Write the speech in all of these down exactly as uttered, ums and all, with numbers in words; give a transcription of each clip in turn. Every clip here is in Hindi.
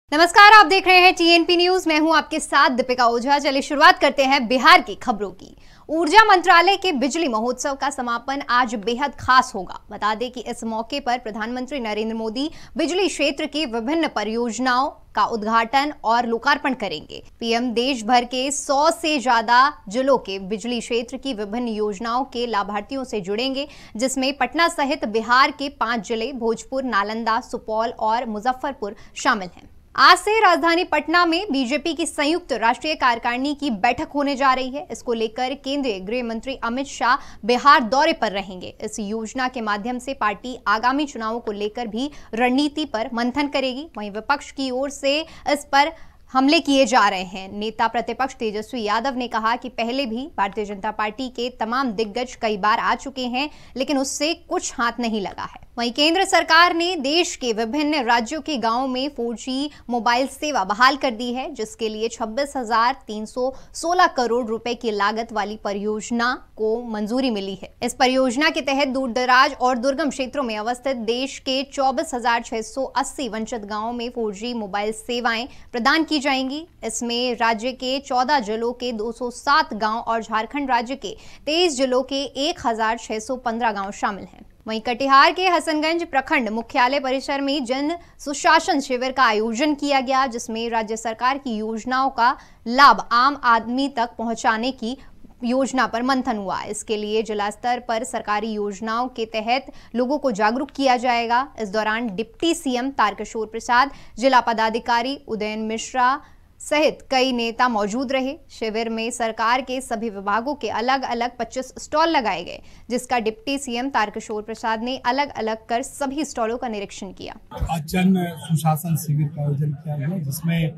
नमस्कार, आप देख रहे हैं टीएनपी न्यूज। मैं हूं आपके साथ दीपिका ओझा। चलिए शुरुआत करते हैं बिहार की खबरों की। ऊर्जा मंत्रालय के बिजली महोत्सव का समापन आज बेहद खास होगा। बता दें कि इस मौके पर प्रधानमंत्री नरेंद्र मोदी बिजली क्षेत्र की विभिन्न परियोजनाओं का उद्घाटन और लोकार्पण करेंगे। पीएम देश भर के सौ से ज्यादा जिलों के बिजली क्षेत्र की विभिन्न योजनाओं के लाभार्थियों से जुड़ेंगे, जिसमें पटना सहित बिहार के पांच जिले भोजपुर, नालंदा, सुपौल और मुजफ्फरपुर शामिल हैं। आज से राजधानी पटना में बीजेपी की संयुक्त राष्ट्रीय कार्यकारिणी की बैठक होने जा रही है। इसको लेकर केंद्रीय गृह मंत्री अमित शाह बिहार दौरे पर रहेंगे। इस योजना के माध्यम से पार्टी आगामी चुनावों को लेकर भी रणनीति पर मंथन करेगी। वहीं विपक्ष की ओर से इस पर हमले किए जा रहे हैं। नेता प्रतिपक्ष तेजस्वी यादव ने कहा कि पहले भी भारतीय जनता पार्टी के तमाम दिग्गज कई बार आ चुके हैं, लेकिन उससे कुछ हाथ नहीं लगा है। वहीं केंद्र सरकार ने देश के विभिन्न राज्यों के गांवों में फोर जी मोबाइल सेवा बहाल कर दी है, जिसके लिए छब्बीस हजार तीन सौ सोलह करोड़ रुपए की लागत वाली परियोजना को मंजूरी मिली है। इस परियोजना के तहत दूर दराज और दुर्गम क्षेत्रों में अवस्थित देश के चौबीस हजार छह सौ अस्सी वंचित गाँवों में फोर जी मोबाइल सेवाएं प्रदान की जाएंगी। इसमें राज्य के चौदह जिलों के दो सौ सात गांव और झारखंड राज्य के तेईस जिलों के एक हजार छह सौ पंद्रह गांव शामिल हैं। वहीं कटिहार के हसनगंज प्रखंड मुख्यालय परिसर में जन सुशासन शिविर का आयोजन किया गया, जिसमें राज्य सरकार की योजनाओं का लाभ आम आदमी तक पहुंचाने की योजना पर मंथन हुआ। इसके लिए जिला स्तर पर सरकारी योजनाओं के तहत लोगों को जागरूक किया जाएगा। इस दौरान डिप्टी सीएम तारकिशोर प्रसाद, जिला पदाधिकारी उदयन मिश्रा सहित कई नेता मौजूद रहे। शिविर में सरकार के सभी विभागों के अलग अलग पच्चीस स्टॉल लगाए गए, जिसका डिप्टी सीएम तारकिशोर प्रसाद ने अलग अलग कर सभी स्टॉलों का निरीक्षण किया। आज जन सुशासन शिविर का आयोजन किया गया, जिसमें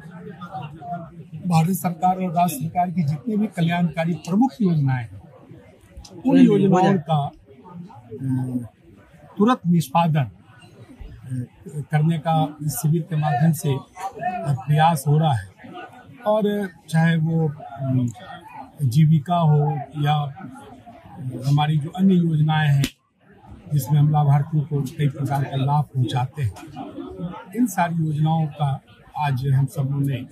भारत सरकार और राज्य सरकार की जितनी भी कल्याणकारी प्रमुख योजनाएं हैं, उन योजनाओं का तुरंत निष्पादन करने का इस शिविर के माध्यम से प्रयास हो रहा है। और चाहे वो जीविका हो या हमारी जो अन्य योजनाएं हैं जिसमें हम लाभार्थियों को कई प्रकार का लाभ पहुंचाते हैं, इन सारी योजनाओं का आज हम सबों ने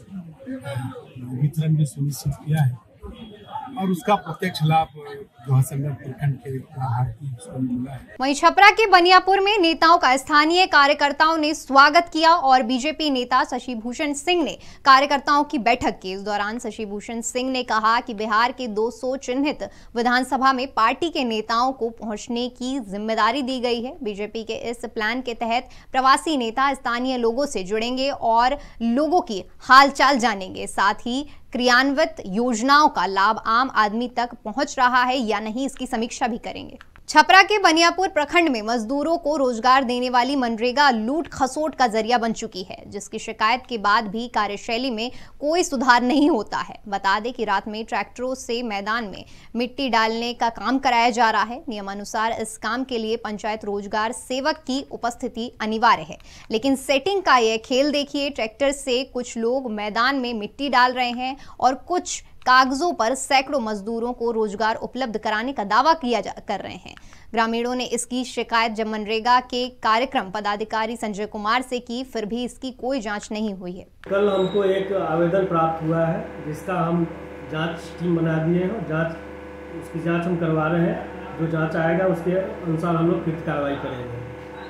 वितरण भी सुनिश्चित किया है और उसका प्रत्यक्ष लाभ जो हसनगंज प्रखंड के लाभार्थी को मिला है। वहीं छपरा के बनियापुर में नेताओं का स्थानीय कार्यकर्ताओं ने स्वागत किया और बीजेपी नेता शशि भूषण सिंह ने कार्यकर्ताओं की बैठक की। इस दौरान शशि भूषण सिंह ने कहा कि बिहार के दो सौ चिन्हित विधानसभा में पार्टी के नेताओं को पहुंचने की जिम्मेदारी दी गई है। बीजेपी के इस प्लान के तहत प्रवासी नेता स्थानीय लोगों से जुड़ेंगे और लोगों की हालचाल जानेंगे। साथ ही क्रियान्वित योजनाओं का लाभ आम आदमी तक पहुंच रहा है या नहीं, इसकी समीक्षा भी करेंगे। छपरा के बनियापुर प्रखंड में मजदूरों को रोजगार देने वाली मनरेगा लूट खसोट का जरिया बन चुकी है, जिसकी शिकायत के बाद भी कार्यशैली में कोई सुधार नहीं होता है। बता दें कि रात में ट्रैक्टरों से मैदान में मिट्टी डालने का काम कराया जा रहा है। नियमानुसार इस काम के लिए पंचायत रोजगार सेवक की उपस्थिति अनिवार्य है, लेकिन सेटिंग का यह खेल देखिए। ट्रैक्टर से कुछ लोग मैदान में मिट्टी डाल रहे हैं और कुछ कागजों पर सैकड़ों मजदूरों को रोजगार उपलब्ध कराने का दावा किया जा कर रहे हैं। ग्रामीणों ने इसकी शिकायत जब मनरेगा के कार्यक्रम पदाधिकारी संजय कुमार से की, फिर भी इसकी कोई जांच नहीं हुई है। कल हमको एक आवेदन प्राप्त हुआ है, जिसका हम जांच टीम बना दिए हैं और जांच उसकी जांच हम करवा रहे हैं। जो जांच आएगा उसके अनुसार हम लोग फिर कार्रवाई करेंगे।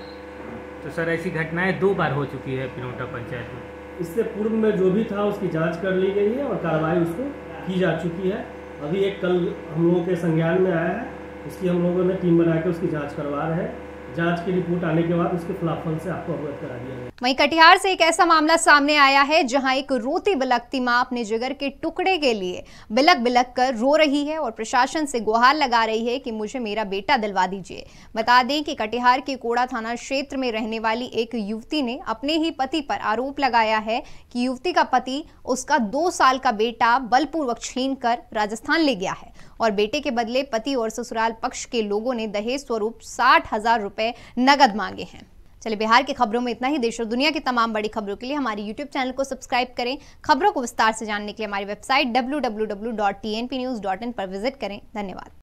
तो सर, ऐसी घटनाएं दो बार हो चुकी है पिनौटा पंचायत में। इससे पूर्व में जो भी था उसकी जाँच कर ली गई है और कार्रवाई उसको की जा चुकी है। अभी एक कल हम लोगों के संज्ञान में आया है, उसकी हम लोगों ने टीम बना के उसकी जांच करवा रहे हैं। जांच की रिपोर्ट आने के बाद उसके फलाफल से आपको अवगत करा दिया जाएगा। वहीं कटिहार से एक ऐसा मामला सामने आया है जहां एक रोती बिलखती मां अपने जिगर के टुकड़े के लिए बिलक बिलक कर रो रही है और प्रशासन से गुहार लगा रही है कि मुझे मेरा बेटा दिलवा दीजिए। बता दें कि कटिहार के कोड़ा थाना क्षेत्र में रहने वाली एक युवती ने अपने ही पति पर आरोप लगाया है कि युवती का पति उसका दो साल का बेटा बलपूर्वक छीन कर राजस्थान ले गया है और बेटे के बदले पति और ससुराल पक्ष के लोगों ने दहेज स्वरूप साठ हजार रुपए नगद मांगे हैं। चलिए, बिहार की खबरों में इतना ही। देश और दुनिया की तमाम बड़ी खबरों के लिए हमारे यूट्यूब चैनल को सब्सक्राइब करें। खबरों को विस्तार से जानने के लिए हमारी website W W W dot T N P news dot in पर विजिट करें। धन्यवाद।